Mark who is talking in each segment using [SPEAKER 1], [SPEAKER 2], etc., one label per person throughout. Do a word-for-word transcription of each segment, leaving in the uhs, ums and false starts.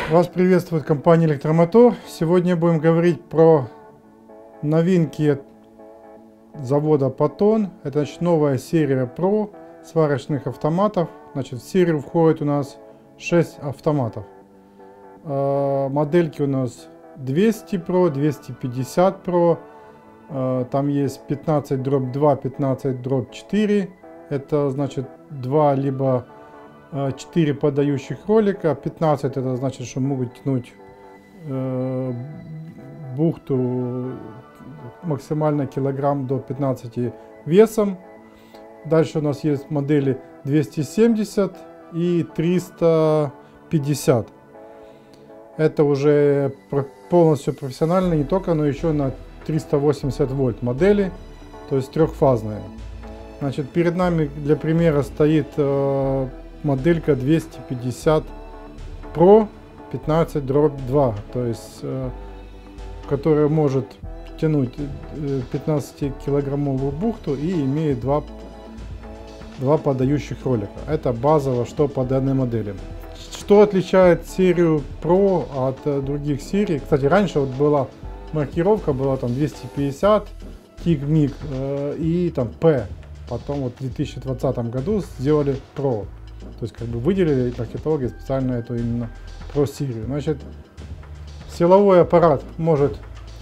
[SPEAKER 1] Вас приветствует компания Электромотор. Сегодня будем говорить про новинки завода Потон. Это значит, новая серия Pro сварочных автоматов. Значит, в серию входит у нас шесть автоматов. Э, модельки у нас двести Pro, двести пятьдесят Pro. Э, там есть пятнадцать дробь два, пятнадцать дробь четыре. Это значит два либо четыре подающих ролика. пятнадцать это значит, что могут тянуть э, бухту максимально килограмм до пятнадцати весом. Дальше у нас есть модели двести семьдесят и триста пятьдесят. Это уже полностью профессиональные, не только, но еще на триста восемьдесят вольт модели, то есть трехфазные. Значит, перед нами для примера стоит э, моделька двести пятьдесят Pro пятнадцать дробь два, то есть э, которая может тянуть пятнадцатикилограммовую бухту и имеет два, два подающих ролика. Это базово, что по данной модели. Что отличает серию Pro от э, других серий? Кстати, раньше вот была маркировка, была там двести пятьдесят тиг-миг э, и там P. Потом вот в две тысячи двадцатом году сделали Pro. То есть как бы выделили маркетологи специально эту именно Pro серию. Значит, силовой аппарат может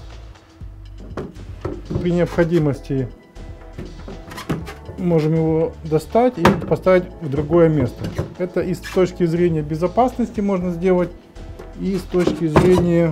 [SPEAKER 1] при необходимости можем его достать и поставить в другое место. Это и с точки зрения безопасности можно сделать, и с точки зрения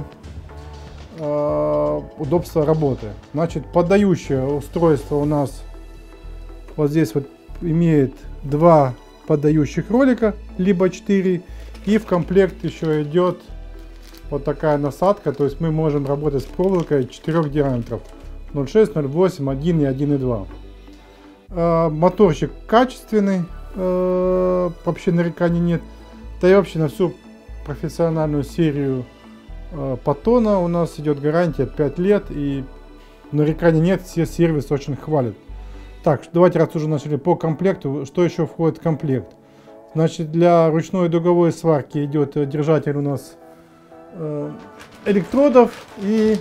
[SPEAKER 1] э, удобства работы. Значит, подающее устройство у нас вот здесь вот имеет два подающих ролика, либо четыре, и в комплект еще идет вот такая насадка, то есть мы можем работать с проволокой четырёх диаметров: ноль шесть, ноль восемь, один и один и два. Э, моторчик качественный, э, вообще нареканий нет. Да и вообще на всю профессиональную серию э, Потона у нас идет гарантия пять лет, и нареканий нет, все сервисы очень хвалят. Так, давайте, раз уже начали по комплекту, что еще входит в комплект. Значит, для ручной дуговой сварки идет держатель у нас э, электродов и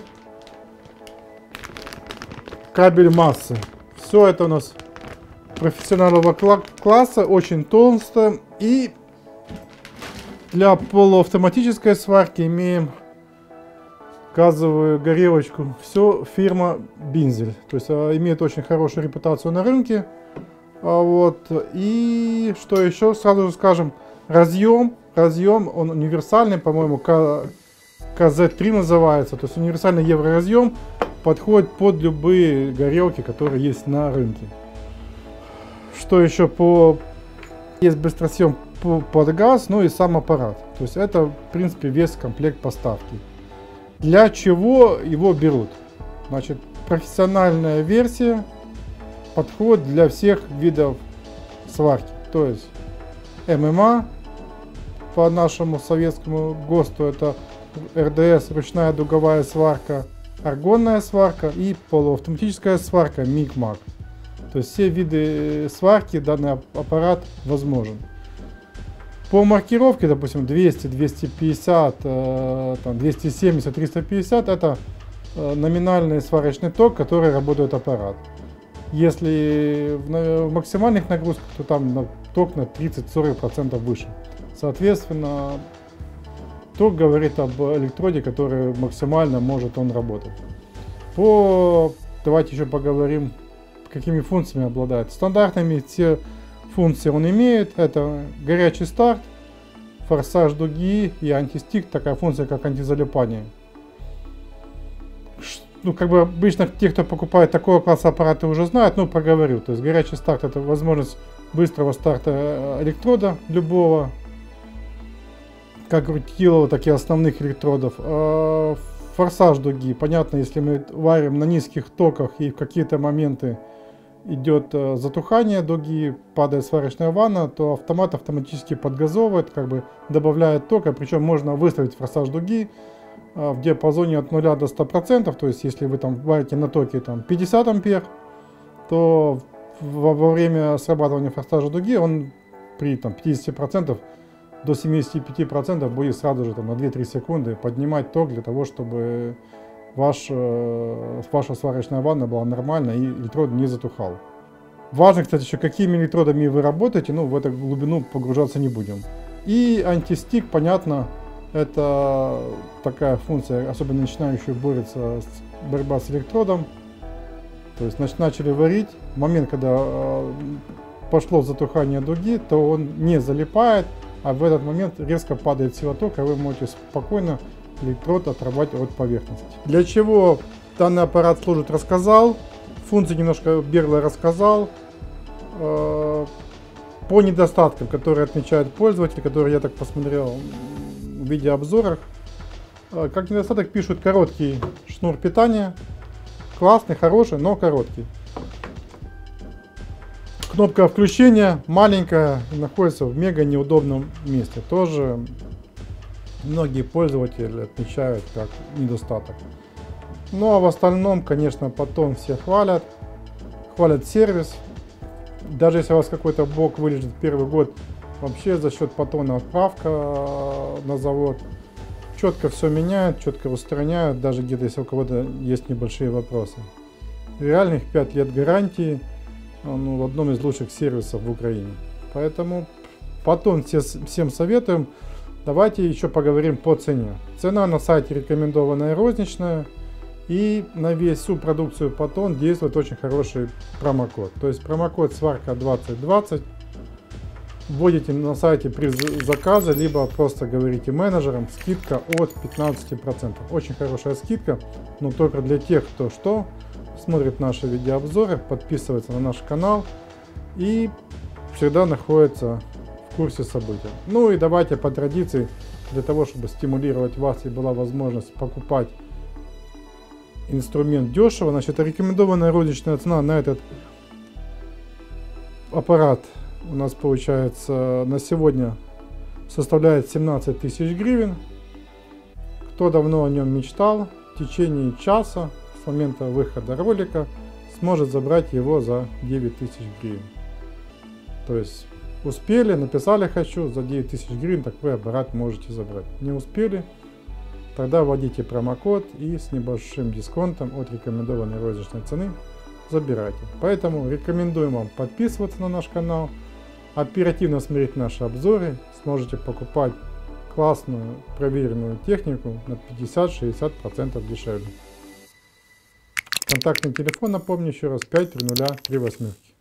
[SPEAKER 1] кабель массы. Все это у нас профессионального класса, очень толсто. И для полуавтоматической сварки имеем газовую горелочку. Все фирма Бинзель. То есть а, имеет очень хорошую репутацию на рынке. А, вот. И что еще? Сразу же скажем, разъем. Разъем, он универсальный, по-моему, ка зет три называется. То есть универсальный евроразъем, подходит под любые горелки, которые есть на рынке. Что еще по... Есть быстросъем под газ, ну и сам аппарат. То есть это, в принципе, весь комплект поставки. Для чего его берут? Значит, профессиональная версия подходит для всех видов сварки. То есть эм эм а по нашему советскому ГОСТу, это эр дэ эс, ручная дуговая сварка, аргонная сварка и полуавтоматическая сварка миг-маг. То есть все виды сварки данный аппарат возможен. По маркировке, допустим, двести, двести пятьдесят, двести семьдесят, триста пятьдесят, это номинальный сварочный ток, который работает аппарат. Если в максимальных нагрузках, то там ток на тридцать-сорок процентов выше. Соответственно, ток говорит об электроде, который максимально может он работать. По... Давайте еще поговорим, какими функциями обладает. Стандартными те функции он имеет. Это горячий старт, форсаж дуги и антистик, такая функция, как антизалипание. Ну, как бы обычно те, кто покупает такого класса аппараты, уже знают, но проговорю. То есть горячий старт — это возможность быстрого старта электрода любого, как рутилового, так и основных электродов. А форсаж дуги, понятно, если мы варим на низких токах и в какие-то моменты идет затухание дуги, падает сварочная ванна, то автомат автоматически подгазовывает, как бы добавляет тока. Причем можно выставить форсаж дуги в диапазоне от нуля до ста процентов. То есть если вы там варите на токе там пятьдесят ампер, то во, во время срабатывания форсажа дуги он при там пятидесяти процентах до семидесяти пяти процентов будет сразу же там, на две-три секунды поднимать ток для того, чтобы ваш, э, ваша сварочная ванна была нормальная и электрод не затухал. Важно, кстати, еще какими электродами вы работаете, но в эту глубину погружаться не будем. И антистик, понятно, это такая функция, особенно начинающая борется с, борьба с электродом. То есть начали варить, в момент, когда э, пошло затухание дуги, то он не залипает, а в этот момент резко падает сила тока, и вы можете спокойно электрод оторвать от поверхности. Для чего данный аппарат служит, рассказал. Функции немножко бегло рассказал. Э, по недостаткам, которые отмечают пользователи, которые я так посмотрел в видеообзорах. Э, как недостаток пишут короткий шнур питания. Классный, хороший, но короткий. Кнопка включения маленькая, находится в мега неудобном месте. Тоже многие пользователи отмечают как недостаток. Ну а в остальном, конечно, потом все хвалят. Хвалят сервис. Даже если у вас какой-то блок вылежит первый год, вообще за счет Потона отправка на завод. Четко все меняют, четко устраняют, даже где-то если у кого-то есть небольшие вопросы. Реальных пять лет гарантии, ну, в одном из лучших сервисов в Украине. Поэтому Потон все, всем советуем. Давайте еще поговорим по цене. Цена на сайте рекомендованная розничная. И на весь всю продукцию Потон действует очень хороший промокод. То есть промокод сварка двадцать двадцать. Вводите на сайте при заказе, либо просто говорите менеджерам, скидка от пятнадцати процентов. Очень хорошая скидка, но только для тех, кто что, смотрит наши видеообзоры, подписывается на наш канал и всегда находится в курсе событий. Ну и давайте по традиции, для того, чтобы стимулировать вас и была возможность покупать инструмент дешево, значит, рекомендованная розничная цена на этот аппарат у нас получается на сегодня составляет семнадцать тысяч гривен. Кто давно о нем мечтал, в течение часа с момента выхода ролика сможет забрать его за девять тысяч гривен. То есть успели, написали хочу, за девять тысяч гривен такой аппарат можете забрать. Не успели, тогда вводите промокод и с небольшим дисконтом от рекомендованной розничной цены забирайте. Поэтому рекомендуем вам подписываться на наш канал, оперативно смотреть наши обзоры, сможете покупать классную проверенную технику на пятьдесят-шестьдесят процентов дешевле. Контактный телефон, напомню еще раз, пять три нуля три восьмерки.